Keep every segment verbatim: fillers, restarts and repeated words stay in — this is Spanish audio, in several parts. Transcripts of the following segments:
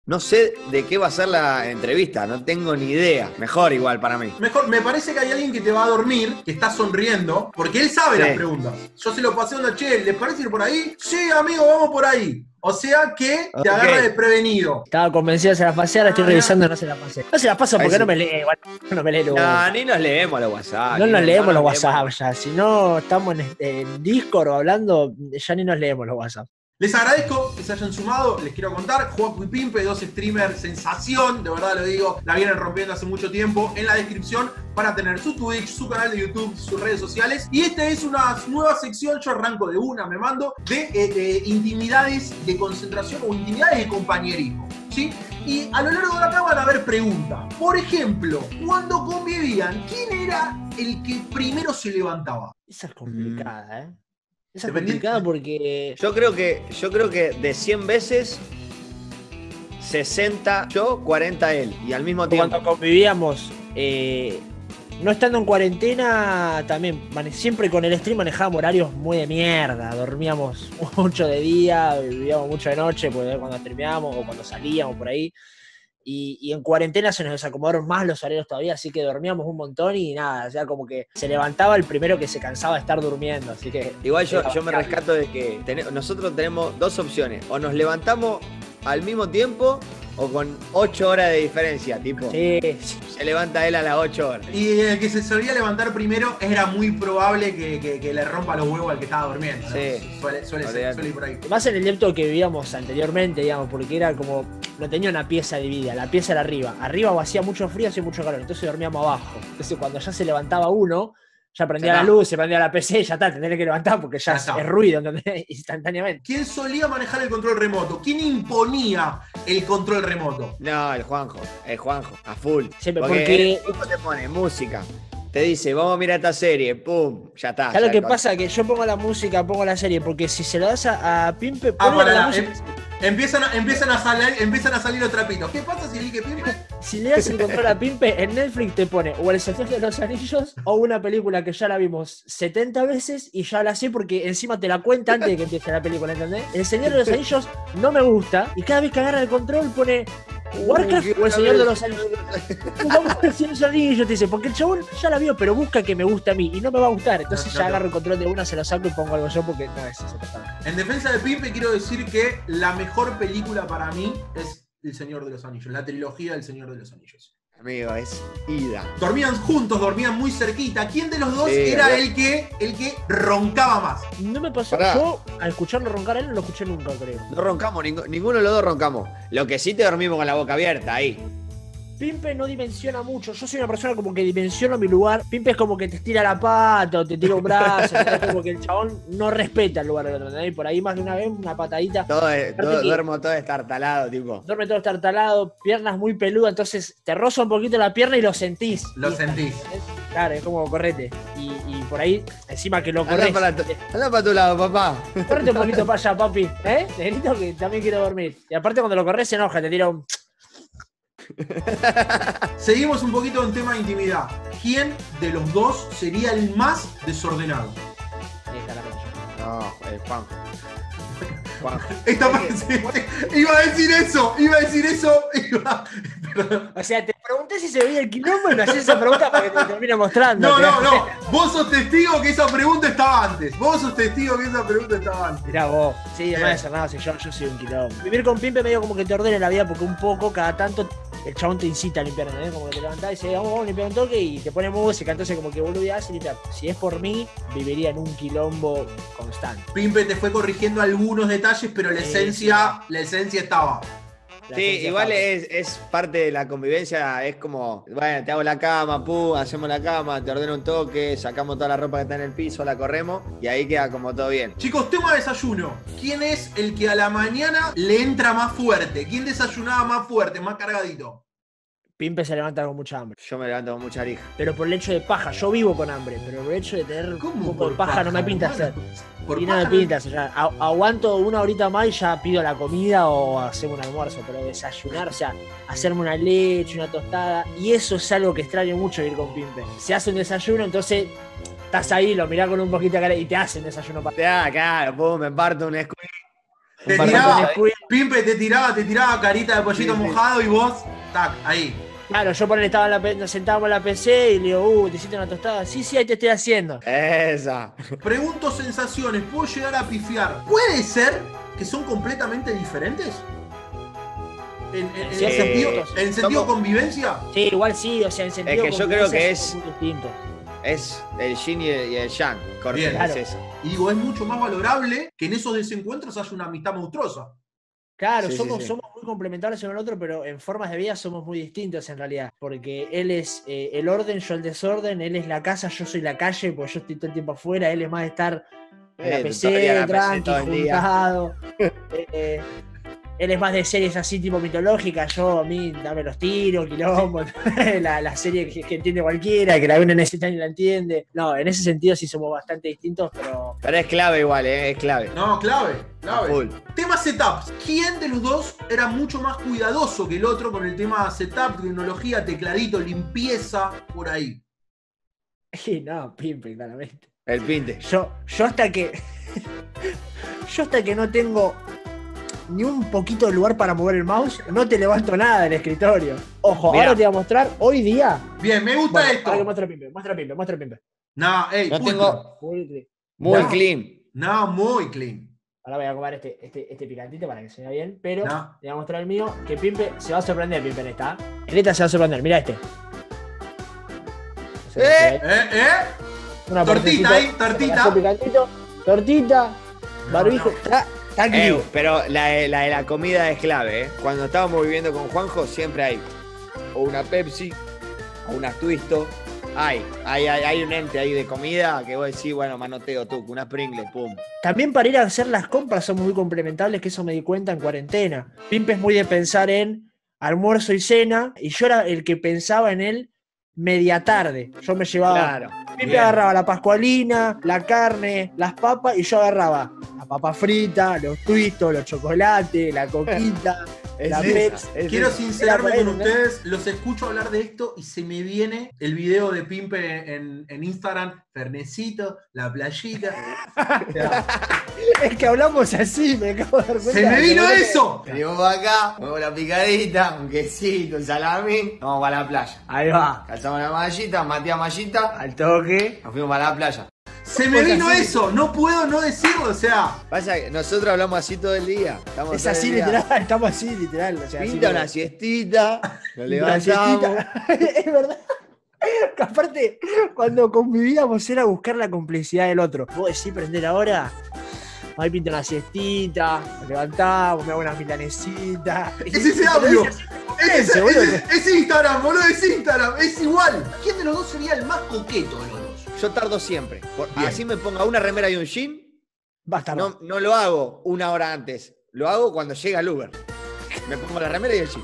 No sé de qué va a ser la entrevista, no tengo ni idea. Mejor igual para mí. Mejor, me parece que hay alguien que te va a dormir, que está sonriendo, porque él sabe Sí. las preguntas. Yo se lo pasé a una, che, ¿les parece ir por ahí? Sí, amigo, vamos por ahí. O sea que te Ok. agarra desprevenido. Estaba convencido de se la pasé, ahora estoy Ah, revisando y no se la pasé. No se la paso porque Ahí sí. no me lee, igual, no me lee los No, ni nos leemos los WhatsApp. No ni nos leemos los no WhatsApp ya. Si no estamos en, en Discord o hablando, ya ni nos leemos los WhatsApp. Les agradezco que se hayan sumado, les quiero contar, Juaco y Pimpe, dos streamers sensación, de verdad lo digo, la vienen rompiendo hace mucho tiempo. En la descripción van a tener su Twitch, su canal de YouTube, sus redes sociales. Y esta es una nueva sección, yo arranco de una, me mando, de, eh, de intimidades de concentración o intimidades de compañerismo, ¿sí? Y a lo largo de acá van a haber preguntas. Por ejemplo, cuando convivían, ¿quién era el que primero se levantaba? Esa es complicada, ¿eh? Esa es Dependiendo- complicada porque... Yo creo que, yo creo que de cien veces, sesenta yo, cuarenta él. Y al mismo tiempo. Cuando convivíamos, eh, no estando en cuarentena, también mane- siempre con el stream manejábamos horarios muy de mierda. Dormíamos mucho de día, vivíamos mucho de noche, pues, cuando streameábamos o cuando salíamos por ahí. Y, y en cuarentena se nos desacomodaron más los horarios todavía, así que dormíamos un montón y nada, o sea, como que se levantaba el primero que se cansaba de estar durmiendo, así que... Igual yo, era yo me bancable. rescato de que ten- nosotros tenemos dos opciones. O nos levantamos al mismo tiempo o con ocho horas de diferencia. Tipo, Sí, sí. se levanta él a las ocho horas. Y el que se solía levantar primero era muy probable que, que- que le rompa los huevos al que estaba durmiendo, ¿no? Sí. Suele, suele ser, Olvidate. suele ir por ahí. Más en el depto que vivíamos anteriormente, digamos, porque era como, no tenía una pieza dividida, la pieza era arriba. Arriba o hacía mucho frío, hacía mucho calor, entonces dormíamos abajo. Entonces cuando ya se levantaba uno, ya prendía Ya la está. luz, se prendía la P C, ya está, tendría que levantar porque ya, Ya es, está. es ruido, ¿entendés? Instantáneamente. ¿Quién solía manejar el control remoto? ¿Quién imponía el control remoto? No, el Juanjo, el Juanjo, a full. Siempre, porque, porque- el tipo te pone música, te dice, vamos a mirar esta serie, pum, ya está. ¿Sabes ya lo que con- pasa? Que yo pongo la música, pongo la serie, porque si se lo das a, a Pimpe, Ah, ponle para la la- música. em- empiezan, a, empiezan, a salir, empiezan a salir los trapitos. ¿Qué pasa si elige Pimpe? Si le das el control a Pimpe, en Netflix te pone o El Señor de los Anillos o una película que ya la vimos setenta veces y ya la sé porque encima te la cuenta antes de que empiece la película, ¿entendés? El Señor de los Anillos no me gusta y cada vez que agarra el control pone Warcraft Uh, o El qué Señor de raro. los Anillos. Vamos a ver si El Señor de los Anillos, te dice, porque el chabón ya la vio, pero busca que me guste a mí y no me va a gustar. Entonces No, ya no, no. agarro el control de una, se lo saco y pongo algo yo porque no es eso. En defensa de Pimpe quiero decir que la mejor película para mí es El Señor de los Anillos, la trilogía del Señor de los Anillos. Amigo, es ida. Dormían juntos, dormían muy cerquita. ¿Quién de los dos Sí, era ya. el que, el que roncaba más? No me pasó, Pará. yo al escucharlo roncar a él no lo escuché nunca, creo. No roncamos, ningu- ninguno de los dos roncamos. Lo que sí te dormimos con la boca abierta, ahí. Pimpe no dimensiona mucho. Yo soy una persona como que dimensiono mi lugar. Pimpe es como que te estira la pata o te tira un brazo. Es como que el chabón no respeta el lugar del otro. ¿Entendés? Y por ahí más de una vez, una patadita. Todo, es- Aparte todo- que- duermo todo estartalado, tipo. Duerme todo estartalado, piernas muy peludas. Entonces te roza un poquito la pierna y lo sentís. Lo Y- sentís. Claro, es como correte. Y, y por ahí, encima que lo Anda corres. para, tu, anda para tu lado, papá. Correte un poquito para allá, papi. ¿Eh? Negrito que también quiero dormir. Y aparte cuando lo corres se enoja, te tira un. Seguimos un poquito en tema de intimidad. ¿Quién de los dos sería el más desordenado? Ahí está la cancha. No, el Juanjo. Juanjo. Esta parte- iba a decir eso, iba a decir eso. Iba... Perdón. O sea, te pregunté si se veía el quilombo y me hacés esa pregunta para que te termine mostrando. No, no, no. Vos sos testigo que esa pregunta estaba antes. Vos sos testigo que esa pregunta estaba antes. Mirá vos. Sí, Bien. además de ser nada, si yo, yo soy un quilombo. Vivir con Pimpe medio como que te ordena la vida porque un poco, cada tanto, el chabón te incita a limpiar, ¿entendés? Como que te levantás y dices, vamos, vamos a limpiar un toque y te pone música, entonces como que boludeás y limpiar. Si es por mí, viviría en un quilombo constante. Pimpe te fue corrigiendo algunos detalles, pero la Sí, esencia, la esencia estaba. La Sí, esencia igual pasa. es, es parte de la convivencia, es como, bueno, te hago la cama, pum, hacemos la cama, te ordeno un toque, sacamos toda la ropa que está en el piso, la corremos y ahí queda como todo bien. Chicos, tema desayuno. ¿Quién es el que a la mañana le entra más fuerte? ¿Quién desayunaba más fuerte, más cargadito? Pimpe se levanta con mucha hambre. Yo me levanto con mucha lija. Pero por el hecho de paja, yo vivo con hambre, pero por el hecho de tener un ¿Cómo poco por de paja, no me pinta hermano? hacer. Por Y no me paja pinta hacer. ya. A- aguanto una horita más y ya pido la comida o hacemos un almuerzo, pero desayunar, o sea, hacerme una leche, una tostada, y eso es algo que extraño mucho ir con Pimpe. Se hace un desayuno, entonces estás ahí, lo mirás con un poquito de cara y te hacen desayuno para. Ah, claro, pum, me parto un squeeze. Te Un tiraba, barbacoa. Pimpe te tiraba, te tiraba carita de pollito Sí, sí. mojado y vos, tac, ahí. Claro, yo por él estaba en la, P- nos sentábamos en la P C y le digo, uh, ¿te hiciste una tostada? Sí, sí, ahí te estoy haciendo. Esa. Pregunto sensaciones, ¿puedo llegar a pifiar? ¿Puede ser que son completamente diferentes? ¿En, en- en Sí, sentido, eh, en sentido somos- convivencia? Sí, igual sí, o sea, en sentido que yo de creo convivencia que somos es- muy distintos. Es el yin y el, y el yang. Corte, Bien. es Claro. eso. Y digo, es mucho más valorable que en esos desencuentros haya una amistad monstruosa. Claro, Sí, sí, somos, sí. somos muy complementarios uno al otro, pero en formas de vida somos muy distintos en realidad. Porque él es eh, el orden, yo el desorden, él es la casa, yo soy la calle, porque yo estoy todo el tiempo afuera, él es más de estar en la Eh, P todo el día en C, la P C tranqui, todo el día. juntado. Eh, él es más de series así tipo mitológicas, yo a mí dame los tiros, quilombo, la, la serie que, que entiende cualquiera, que la uno necesita y la entiende. No, en ese sentido sí somos bastante distintos, pero Pero es clave igual, ¿eh? Es clave. No, clave, A clave. full. Tema setups. ¿Quién de los dos era mucho más cuidadoso que el otro con el tema setup, tecnología, tecladito, limpieza, por ahí? y no, pimpe, claramente. El pinte. Yo, yo hasta que. yo hasta que no tengo ni un poquito de lugar para mover el mouse, no te levanto nada del escritorio. Ojo, Mirá. ahora te voy a mostrar hoy día. Bien, me gusta Bueno, esto. ahora que muestra Pimpe, muestra Pimpe, muestra Pimpe. No, ey, No ultra. tengo- Muy- Muy No. clean. No, muy clean. Ahora voy a comer este, este, este picantito para que se vea bien, pero No. te voy a mostrar el mío, que Pimpe se va a sorprender, Pimpe, en esta. En esta se va a sorprender, mira este. No sé si ¡Eh! se ve. ¿Eh? ¿Eh? Una Tortita porcioncita, ahí, tortita. pedazo de picantito, tortita, barbijo, no. está, está aquí. Eh, pero la, de- la de la comida es clave, ¿eh? Cuando estábamos viviendo con Juanjo, siempre hay o una Pepsi o una Twisto. Hay, hay, hay, hay un ente ahí de comida que vos decís, bueno, manoteo tú, unas Pringles, pum. También para ir a hacer las compras somos muy complementables, que eso me di cuenta en cuarentena. Pimpe es muy de pensar en almuerzo y cena, y yo era el que pensaba en él media tarde. Yo me llevaba. Claro. Pimpe Bien. agarraba la pascualina, la carne, las papas, y yo agarraba la papa frita, los twistos, los chocolates, la coquita. Es La esa, Pepsi. es Quiero esa. sincerarme Era con por ahí, ¿no? ustedes, los escucho hablar de esto y se me viene el video de Pimpe en, en Instagram, Fernecito, la playita. O sea, Es que hablamos así, me acabo de dar cuenta. ¡se me vino Que- eso! Venimos acá, ponemos la picadita, un quesito, un salamín, vamos para la playa. Ahí va. Calzamos la mallita, Matías mallita, Al toque. nos fuimos para la playa. Se me Pues vino así. eso, no puedo no decirlo, o sea, Pasa que nosotros hablamos así todo el día. Estamos Es todo el así día. literal, estamos así literal. O sea, así Pinta como- una siestita, nos Una levantamos. siestita. Es verdad. Que aparte, cuando convivíamos era buscar la complicidad del otro. Vos decís prender ahora, ahí pinta una siestita, nos levantamos, me hago unas milanesitas. es ese audio. Es, Ese, es- boludo. es- es Instagram, boludo, es Instagram, es igual. ¿Quién de los dos sería el más coqueto de los dos? Yo tardo siempre. Por- Bien. así me ponga una remera y un jean, Basta, no, no lo hago una hora antes. Lo hago cuando llega el Uber. Me pongo la remera y el jean.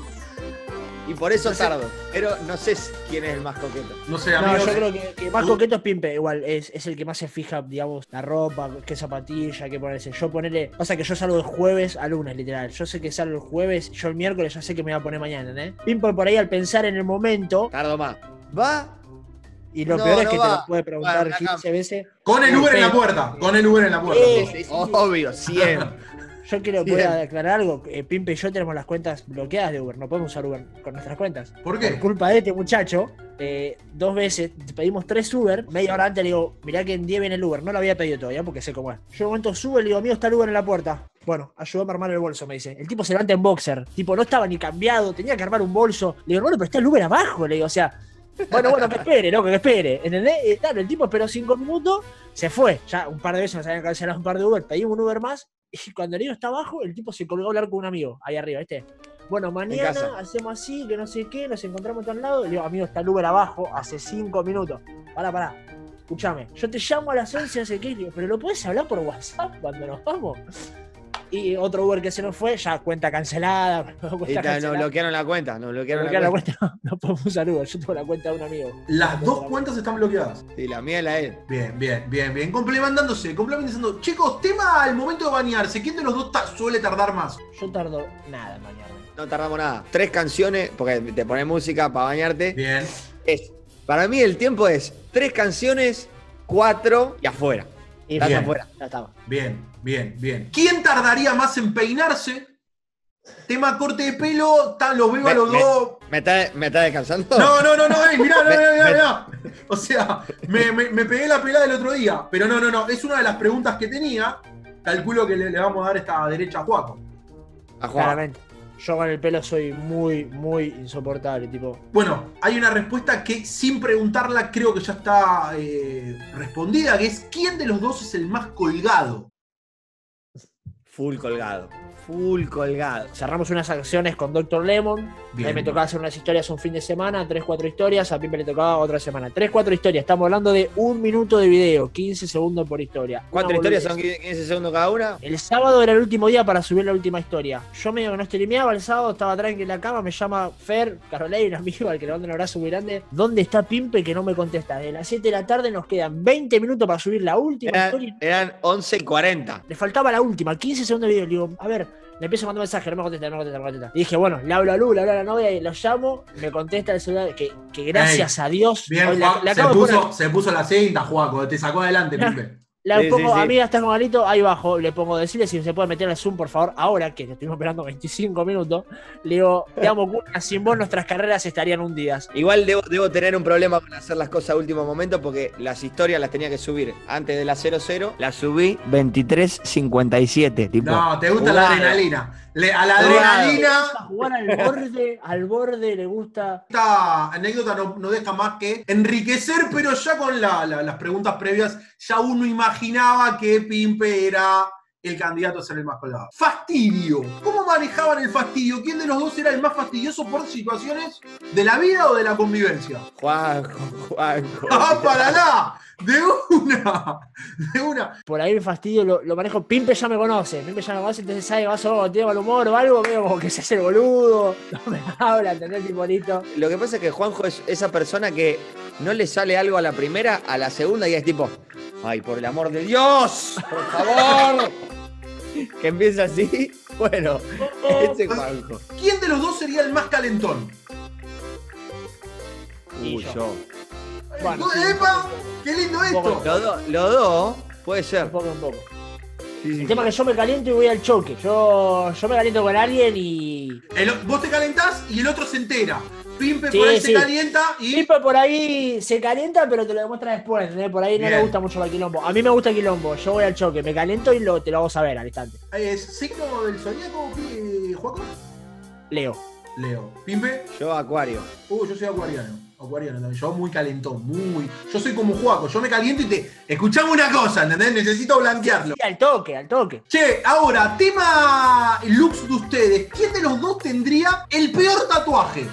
Y por eso No sé. tardo. Pero no sé quién es el más coqueto. No sé, No, amigos. yo creo que, que más tú- coqueto es Pimpe, igual, es, es el que más se fija, digamos, la ropa, qué zapatilla, qué ponerse. Yo ponerle. Pasa que yo salgo de jueves a lunes, literal. Yo sé que salgo el jueves, yo el miércoles ya sé que me voy a poner mañana, ¿eh? Pimpe por ahí al pensar en el momento, Tardo más. Va. y lo No, peor es no que te va. lo puede preguntar Bueno, acá- quince veces. Con el Uber en la puerta, con el Uber en la puerta. Eh, Sí, sí, Obvio, siempre. Yo quiero Bien. poder aclarar algo. eh, Pimpe y yo tenemos las cuentas bloqueadas de Uber. No podemos usar Uber con nuestras cuentas. ¿Por qué? Por culpa de este muchacho, eh, dos veces pedimos tres Uber. Media hora antes le digo, mirá que en diez viene el Uber. No lo había pedido todavía porque sé cómo es. Yo en un momento subo y le digo, amigo, está el Uber en la puerta. Bueno, ayúdame a armar el bolso, me dice. El tipo se levanta en boxer. Tipo, no estaba ni cambiado, tenía que armar un bolso. Le digo, hermano, pero está el Uber abajo. Le digo, o sea, bueno, bueno, que espere, loco, que espere. ¿Entendés? Y, claro, el tipo esperó cinco minutos, se fue. Ya un par de veces nos habían cancelado un par de Uber. Pedimos un Uber más. Y cuando el niño está abajo, el tipo se colgó a hablar con un amigo ahí arriba, ¿viste? Bueno, casa. mañana hacemos así, que no sé qué, nos encontramos a tal lado. Le digo, amigo, está el Uber abajo hace cinco minutos. Pará, pará. Escuchame, yo te llamo a las once, no sé qué. Le digo, pero lo puedes hablar por WhatsApp cuando nos vamos. Y otro Uber que se nos fue, ya cuenta cancelada. Cuenta Y ta- nos cancelada. bloquearon la cuenta. Nos bloquearon Bloquear la la cuenta. cuenta, no, no podemos usar Uber. Yo tengo la cuenta de un amigo. Las dos cuentas están bloqueadas. Sí, la mía y la de él. Bien, bien, bien, bien. Complementándose, complementando. Chicos, tema al momento de bañarse. ¿Quién de los dos ta- suele tardar más? Yo tardo nada en bañarme. No tardamos nada. Tres canciones, porque te pones música para bañarte. Bien. Es, para mí el tiempo es tres canciones, cuatro y afuera. Y Bien. afuera, ya estaba. Bien, bien, bien. ¿Quién tardaría más en peinarse? Tema corte de pelo, tan, los veo a Me- los me- dos. ¿Me está, me está descansando? No, no, no, no, ey, mirá, mirá, Me- mirá, mirá, me- mirá. O sea, me, me- me pegué la pelada el otro día. Pero no, no, no. Es una de las preguntas que tenía. Calculo que le, le vamos a dar esta derecha a Juaco. A Juan. Claramente. Yo con el pelo soy muy, muy insoportable, tipo. Bueno, hay una respuesta que sin preguntarla creo que ya está eh, respondida, que es ¿quién de los dos es el más colgado? Full colgado. Full colgado. Cerramos unas acciones con doctor Lemon. Bien. A mí me tocaba hacer unas historias un fin de semana, tres, cuatro historias. A Pipe le tocaba otra semana. tres, cuatro historias. Estamos hablando de un minuto de video, quince segundos por historia. ¿Cuántas Una historias boludez. son quince segundos cada una? El sábado era el último día para subir la última historia. Yo medio que no streameaba el sábado, estaba tranqui en la cama, me llama Fer, Carolina, un amigo al que le mando un abrazo muy grande. ¿Dónde está Pimpe que no me contesta? De las siete de la tarde nos quedan veinte minutos para subir la última Eran, historia. eran once y cuarenta. Le faltaba la última, quince segundos de video. Le digo, a ver, le empiezo a mandar mensaje, no me contesta, no me contesta, no me contesta. Y dije, bueno, le hablo a Lu, le hablo a la novia y lo llamo, me contesta el celular, que, que gracias a Dios. Bien, hoy Juan, le se, acabo de puso, poner- se puso la cinta, Juaco, te sacó adelante, Pipe. Le Sí, pongo, sí, sí. amiga, estás con Galito, ahí bajo, le pongo decirle si se puede meter al Zoom, por favor, ahora que te estuvimos esperando veinticinco minutos. Le digo, te amo, Cuna, sin vos nuestras carreras estarían hundidas. Igual debo, debo tener un problema con hacer las cosas a último momento porque las historias las tenía que subir antes de las cero cero. Las subí veintitrés cincuenta y siete. Tipo, No, te gusta la jugado. adrenalina. Le- a la Jugado. Le adrenalina, gusta jugar al borde, al borde, le gusta. esta anécdota no, no deja más que enriquecer, pero ya con la- la- las preguntas previas, ya uno imaginaba que Pimpe era el candidato a ser el más colgado. Fastidio. ¿Cómo manejaban el fastidio? ¿Quién de los dos era el más fastidioso por situaciones de la vida o de la convivencia? Juanjo, Juanjo. ¡Ah, para nada! ¡De una! ¡De una! Por ahí me fastidio, lo, lo manejo. Pimpe ya me conoce, Pimpe ya me conoce, entonces sabe que va a tiene mal humor o algo, veo como que se hace el boludo, no me habla, ¿entendés? Tipo bonito. Lo que pasa es que Juanjo es esa persona que no le sale algo a la primera, a la segunda y es tipo, ay, por el amor de Dios, por favor. Que empieza así. Bueno, ese Juanjo. ¿Quién de los dos sería el más calentón? Y Uy, yo. yo. Bueno, sí, ¡Epa! ¡Qué lindo Un poco. esto! Los dos, los dos, puede ser. Un poco, un poco. Sí, sí. El tema es que yo me caliento y voy al choque. Yo, yo me caliento con alguien y. El- vos te calentás y el otro se entera. Pimpe Sí, por ahí sí. se calienta y. Pipe por ahí se calienta, pero te lo demuestra después, ¿entendés? Por ahí no Bien. le gusta mucho el quilombo. A mí me gusta el quilombo, yo voy al choque, me caliento y lo, te lo hago saber al instante. ¿Es signo del zodíaco, Pi- Juaco? Leo. Leo. ¿Pimpe? Yo acuario. Uh, yo soy acuariano. Acuariano también. Yo muy calentón, muy. Yo soy como Juaco. Yo me caliento y te. Escuchame una cosa, ¿entendés? Necesito blanquearlo. Sí, al toque, al toque. Che, ahora, tema looks de ustedes. ¿Quién de los dos tendría el peor tatuaje?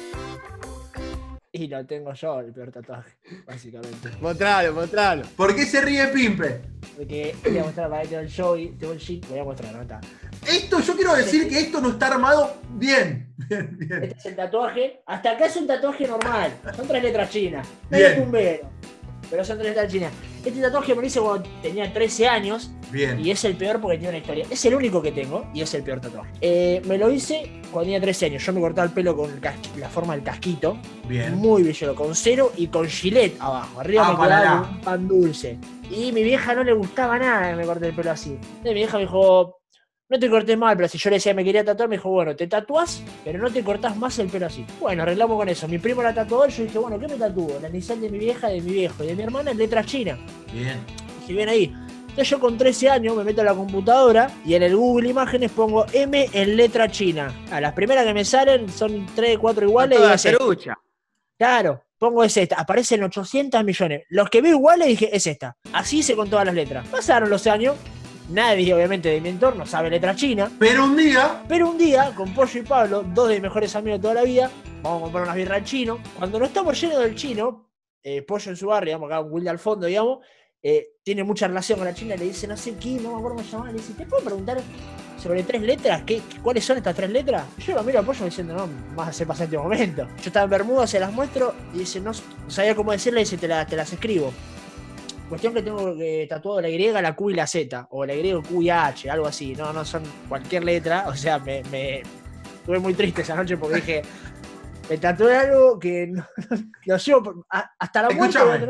Y lo tengo yo, el peor tatuaje, básicamente. Mostralo, mostralo. ¿Por qué se ríe Pimpe? Porque voy a mostrar para ahí tengo el show, tengo el sheet, voy a mostrar, ¿no? Está. Esto, yo quiero decir que esto no está armado bien. Bien, bien. Este es el tatuaje. Hasta acá es un tatuaje normal. Son tres letras chinas. No Bien. es tumbero. Pero son tres letras chinas. Este tatuaje me lo hice cuando tenía trece años. Bien. Y es el peor porque tiene una historia. Es el único que tengo y es el peor tatuaje. Eh, me lo hice cuando tenía trece años. Yo me cortaba el pelo con el casqui- la forma del casquito. Bien. Muy bellero, con cero y con gilet abajo. Arriba Ah, me para quedaba la. con un pan dulce. Y mi vieja no le gustaba nada que me corte el pelo así. Entonces mi vieja me dijo, no te cortes mal, pero si yo le decía que me quería tatuar, me dijo, bueno, te tatuás, pero no te cortás más el pelo así. Bueno, arreglamos con eso. Mi primo la tatuó, yo dije, bueno, ¿qué me tatúo? La inicial de mi vieja, de mi viejo y de mi hermana en letras chinas. Bien. Dije, bien ahí. Entonces yo con trece años me meto a la computadora y en el Google Imágenes pongo M en letra china. A las primeras que me salen son tres, cuatro iguales. y Toda es esta. cerucha. Claro, pongo es esta. Aparecen ochocientos millones. Los que veo iguales dije, es esta. Así hice con todas las letras. Pasaron los años. Nadie, obviamente, de mi entorno sabe letra china. Pero un día. Pero un día, con Pollo y Pablo, dos de mis mejores amigos de toda la vida, vamos a comprar unas birras al chino. Cuando no estamos llenos del chino, eh, Pollo en su barrio, digamos, acá un Wilde al fondo, digamos, eh, tiene mucha relación con la china, le dice, no sé qué, no me acuerdo cómo se llama, le dice, ¿te puedo preguntar sobre tres letras? ¿Qué, ¿Cuáles son estas tres letras? Yo lo miro a Pollo diciendo, no, más hacer pasar este momento. Yo estaba en Bermuda, se las muestro, y dice, no, no sabía cómo decirle, y dice, te, la, te las escribo. Cuestión que tengo eh, tatuado la Y, la Q y la Z, o la Y, Q y H, algo así, no, no son cualquier letra, o sea, me, me estuve muy triste esa noche porque dije, me tatué algo que no, lo llevo por- a- hasta la muerte. voy a Escúchame. tener-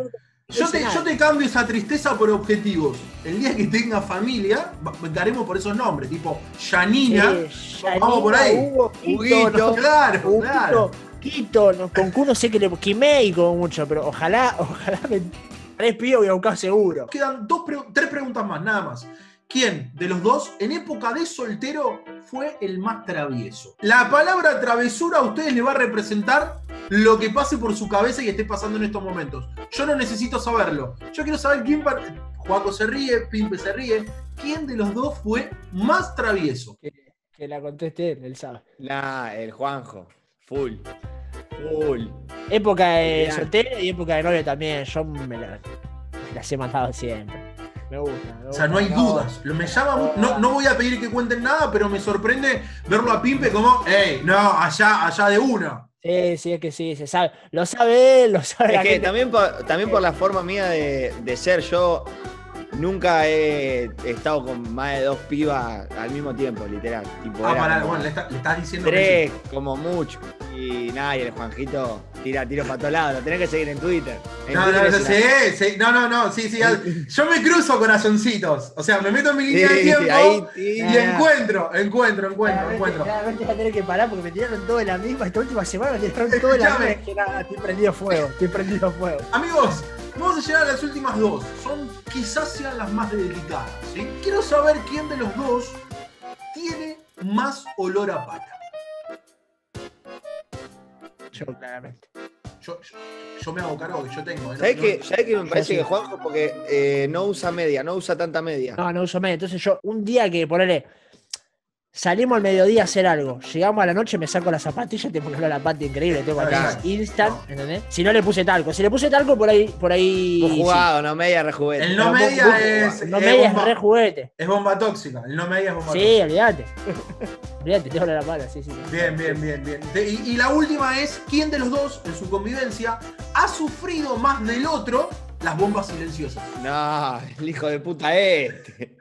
Yo te, yo te cambio esa tristeza por objetivos. El día que tenga familia, daremos por esos nombres, tipo Yanina. Eh, Vamos por ahí. Hugo, Quito, Huguito. no, Claro, Huguito, claro. Quito, no, con Q no sé qué le. Kimei como mucho, pero ojalá, ojalá me. Tres pibos voy a buscar seguro. Quedan dos pre- tres preguntas más, nada más. ¿Quién de los dos, en época de soltero, fue el más travieso? La palabra travesura a ustedes le va a representar lo que pase por su cabeza y esté pasando en estos momentos. Yo no necesito saberlo. Yo quiero saber quién... par- Juaco se ríe, Pimpe se ríe. ¿Quién de los dos fue más travieso? Que, que la conteste él, él sabe. Nah, el Juanjo. Full. Full. Época de Mirá. soltero y época de novio también. Yo me, la- me las he matado siempre. Me gusta. Me O sea, no hay gusta, dudas. Lo- Me llama, mu- no, no voy a pedir que cuenten nada, pero me sorprende verlo a Pimpe como, hey, no, allá, allá de una. Sí, sí, es que sí, se sabe. Lo sabe él, lo sabe la Es que gente. también por, también por la forma mía de, de ser, yo nunca he estado con más de dos pibas al mismo tiempo, literal. Tipo, Ah, era para, como bueno, le, está- le estás diciendo tres, como mucho. Y nada, y el Juanjito tira tiro para todos lados. Lo tenés que seguir en Twitter. que En sí. No, no, Twitter no, es una- sí, sí, no, no, no, sí, sí. al- Yo me cruzo con ayoncitos. O sea, me meto en mi línea de Sí, tiempo ahí y tira. encuentro, encuentro, encuentro, Claramente, encuentro. claramente va a tener que parar porque me tiraron todo en la misma. Esta última semana me tiraron todo en la misma. Escuchame. Es que nada, estoy prendido fuego. Estoy prendido fuego. Amigos, vamos a llegar a las últimas dos. Son, quizás sean las más delicadas, ¿sí? Quiero saber quién de los dos tiene más olor a pata. Yo, claramente. Yo, yo, yo me hago cargo que yo tengo. ¿eh? ¿Sabés No- qué, ¿sabés qué me parece sí. que Juanjo? Porque eh, no usa media, no usa tanta media. No, no uso medio. Entonces yo, un día que ponele. Salimos al mediodía a hacer algo. Llegamos a la noche, me saco las zapatillas, tengo un olor a pata increíble, tengo Ah, acá claro. instant, No. ¿entendés? Si no le puse talco. Si le puse talco, por ahí. Por ahí Vos sí. jugado, no media, rejuguete. El no Pero vos- media vos- es. No es media es bomba- re juguete. Es bomba tóxica. El no media es bomba Sí, tóxica. olvídate. Olvídate, tengo la pala, sí, sí. sí. Bien, bien, bien, bien. Te- Y, y la última es: ¿quién de los dos en su convivencia ha sufrido más del otro las bombas silenciosas? No, el hijo de puta este.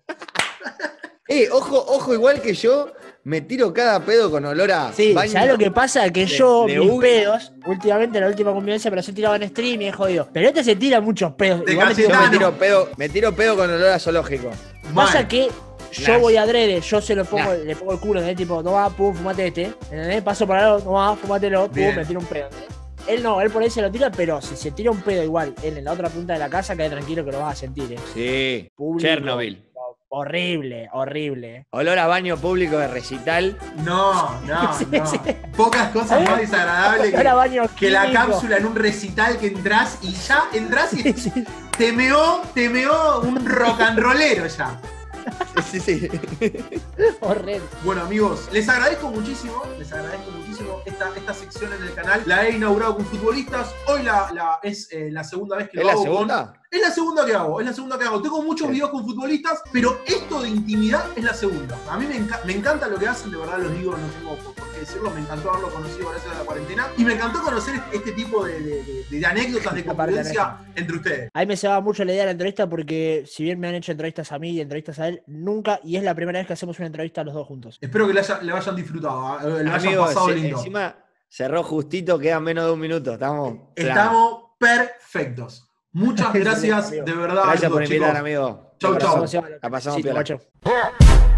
eh, ojo, ojo, igual que yo, me tiro cada pedo con olor a Sí, baño. ¿sabes lo que pasa? Que de- yo, de mis Ubi. pedos, últimamente en la última convivencia, pero se tiraba en stream y es jodido. Pero este se tira muchos pedos. De Igual me tiro- Yo me Cayetano. tiro pedo, me tiro pedo con olor a zoológico. Pasa Mal. que yo Nah. voy adrede, yo se lo pongo, Nah. le pongo el culo, ¿entendés? Tipo, toma, pum, fumate este. ¿Entendés? Paso por algo, toma, fumatelo, pum, Bien. me tiro un pedo. ¿entendés? Él no, él por ahí se lo tira, pero si se tira un pedo igual, él en la otra punta de la casa, quede tranquilo que lo vas a sentir, ¿eh? Sí, Público. Chernobyl. Horrible, horrible. ¿eh? Olor a baño público de recital. No, no, Sí, no. sí. Pocas cosas más desagradables Ahora que, baño que la químico. cápsula en un recital que entras y ya entras y Sí, sí. te meó, te meó un rock and rollero ya. Sí, sí. Horrible. Bueno amigos, les agradezco muchísimo, les agradezco muchísimo esta, esta sección en el canal. La he inaugurado con futbolistas, hoy la, la- es eh, la segunda vez que ¿Es lo la hago segunda? con... Es la segunda que hago, es la segunda que hago. Tengo muchos Sí. videos con futbolistas, pero esto de intimidad es la segunda. A mí me, enca- me encanta lo que hacen, de verdad los digo, no tengo por, por qué decirlo. Me encantó haberlo conocido gracias a la cuarentena. Y me encantó conocer este tipo de, de- de- de anécdotas de Esta parte convivencia entre ustedes. A mí me se va mucho la idea de la entrevista porque si bien me han hecho entrevistas a mí y entrevistas a él, nunca, y es la primera vez que hacemos una entrevista los dos juntos. Espero que la, haya- la hayan disfrutado, ¿eh? la hayan Amigos, pasado se- lindo. encima cerró justito, quedan menos de un minuto. Estamos. Estamos perfectos. Muchas gracias, amigo. de verdad. Gracias por chicos. invitar, amigo. Chau, De chau. corazón. La pasamos Sí, piola. guacho.